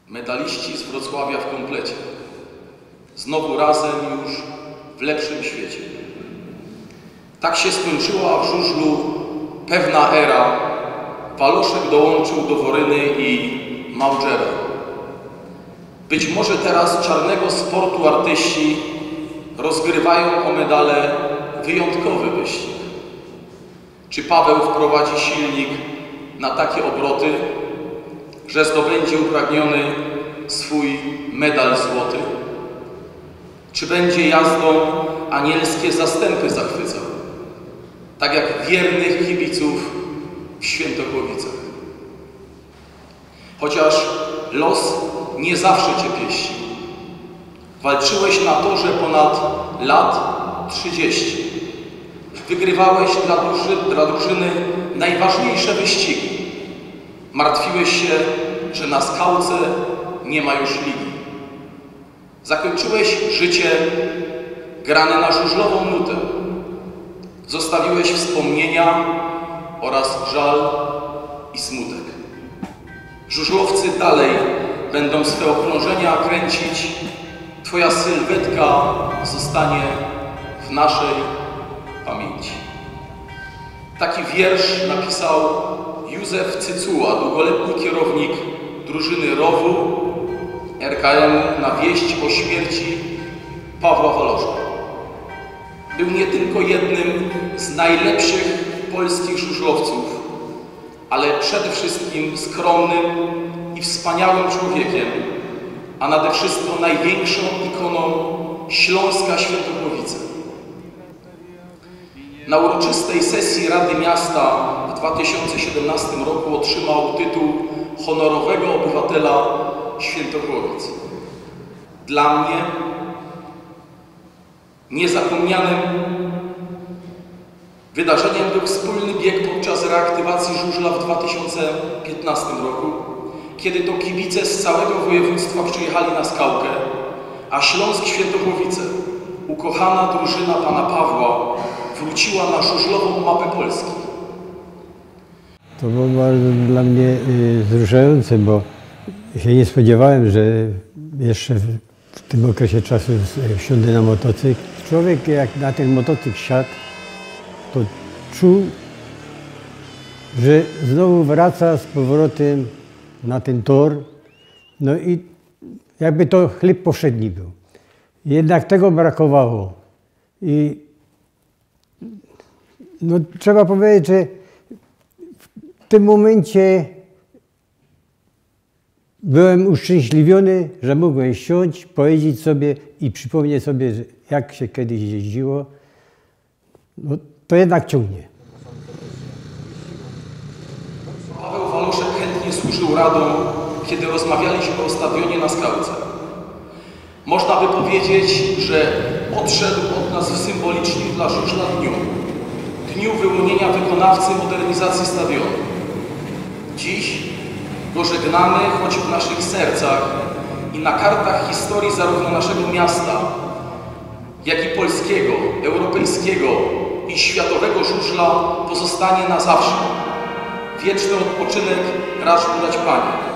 medaliści z Wrocławia w komplecie. Znowu razem już w lepszym świecie. Tak się skończyła w żużlu pewna era. Waloszek dołączył do Woryny i Małżera. Być może teraz czarnego sportu artyści rozgrywają o medale wyjątkowy wyścig. Czy Paweł wprowadzi silnik na takie obroty, że zdobędzie upragniony swój medal złoty? Czy będzie jazdą anielskie zastępy zachwycał, tak jak wiernych kibiców w Świętokłowicach? Chociaż los nie zawsze Cię pieści. Walczyłeś na torze ponad lat 30. Wygrywałeś dla drużyny najważniejsze wyścigi. Martwiłeś się, że na skałce nie ma już ligi. Zakończyłeś życie grane na żużlową nutę. Zostawiłeś wspomnienia oraz żal i smutek. Żużlowcy dalej będą swe okrążenia kręcić. Twoja sylwetka zostanie w naszej pamięci. Taki wiersz napisał Józef Cycuła, długoletni kierownik drużyny rowu RKM, na wieść o śmierci Pawła Waloszka. Był nie tylko jednym z najlepszych polskich żużlowców, ale przede wszystkim skromnym i wspaniałym człowiekiem, a nade wszystko największą ikoną Śląska Świętokłowice. Na uroczystej sesji Rady Miasta w 2017 roku otrzymał tytuł honorowego obywatela Świętokłowic. Dla mnie niezapomnianym wydarzeniem był wspólny bieg podczas reaktywacji żużla w 2015 roku, kiedy to kibice z całego województwa przyjechali na skałkę, a Śląsk Świętokłowice, ukochana drużyna pana Pawła, wróciła na żużlową mapę Polski. To było bardzo dla mnie wzruszające, bo się nie spodziewałem, że jeszcze w tym okresie czasu wsiądę na motocykl. Człowiek jak na ten motocykl siadł, to czuł, że znowu wraca z powrotem na ten tor. No i jakby to chleb powszedni był. Jednak tego brakowało. I no, trzeba powiedzieć, że w tym momencie byłem uszczęśliwiony, że mogłem siąść, pojeździć sobie i przypomnieć sobie, że jak się kiedyś jeździło. No, to jednak ciągnie. Paweł Waloszek chętnie służył radą, kiedy rozmawialiśmy o stadionie na skałce. Można by powiedzieć, że odszedł od nas w symbolicznym dla żużla dniu wyłonienia wykonawcy modernizacji stadionu. Dziś go żegnamy, choć w naszych sercach i na kartach historii zarówno naszego miasta, jak i polskiego, europejskiego i światowego żużla pozostanie na zawsze. Wieczny odpoczynek racz mu dać Panie.